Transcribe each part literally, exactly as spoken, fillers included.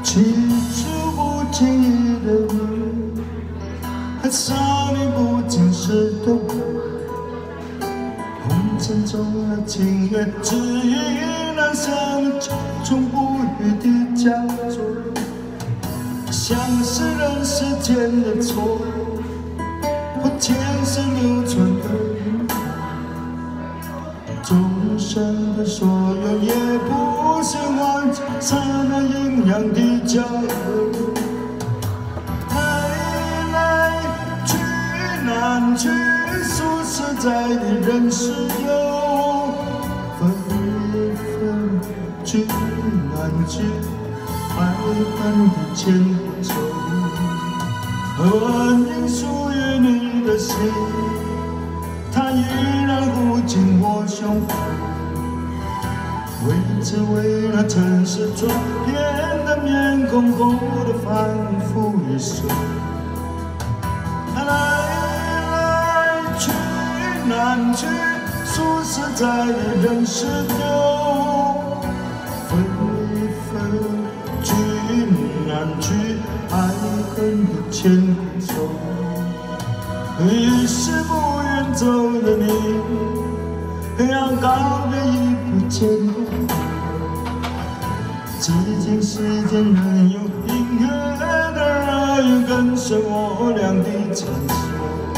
起初不经意的你，还少你不经事的我，红尘中的情缘，只因那相遇种种不渝的佳作，像是人世间的错，或前世流传的因果，众生的所有也不是完全刹那阴阳的交流，来来去难去，数十载的人世有，分一分聚难聚，爱恨的牵不走，问应属于你的心，它依然护紧我胸怀。为只为那尘世转变的面孔后的反复一生，来来去难去，数十载的人世流，分一分聚难聚，爱恨的牵不走，于是不愿走的你，让告别已不见过，至今世间仍有隐约的耳语跟随我俩的传说。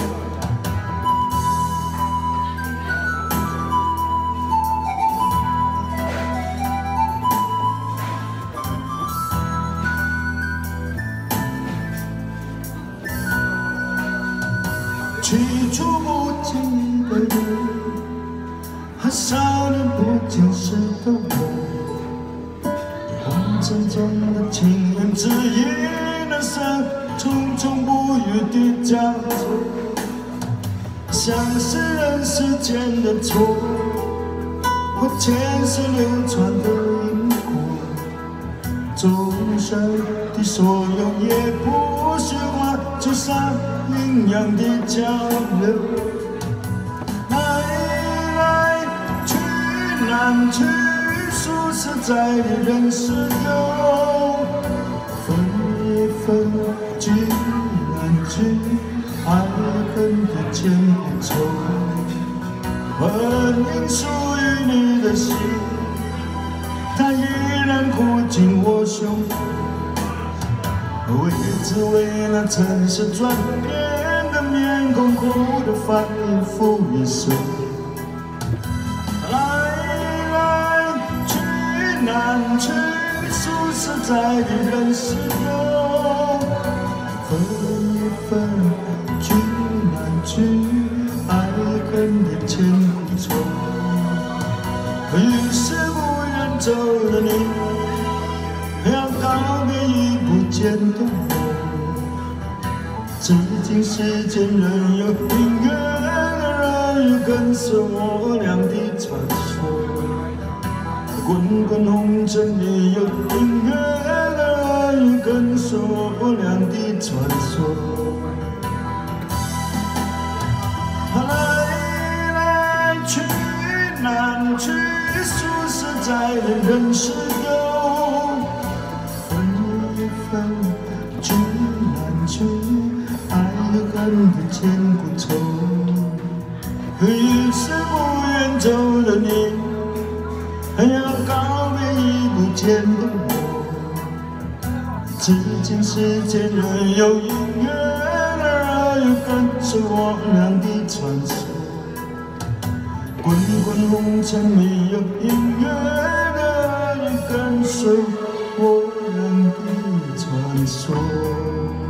起初不经意的你，还少年不经事的我，红尘中的情缘，只因那生重重不渝的交错，像是人世间的错，或前世流传的因果，众生的所有也不是化就上阴阳的交流，难去数十载的人世流，分一分聚难聚，爱恨的牵不走，本应属于你的心，它依然护紧我胸怀。为只为那尘世转变的面孔后的反复一生，难去数十载的人世流，分一分聚难聚，爱恨的牵不走，于是不愿走的你，让告别已不见的我，至今世间仍有隐约的耳语跟随我俩的传说。滚滚红尘里有隐约的耳语跟随我俩的传说，来来去难去，数十载的人世流，分一分聚难聚，爱恨的牵不走，于是不愿走的你，要告别已不见的我，至今世间仍有隐约的耳语跟随我俩的传说。滚滚红尘里有隐约的耳语跟随我俩的传说。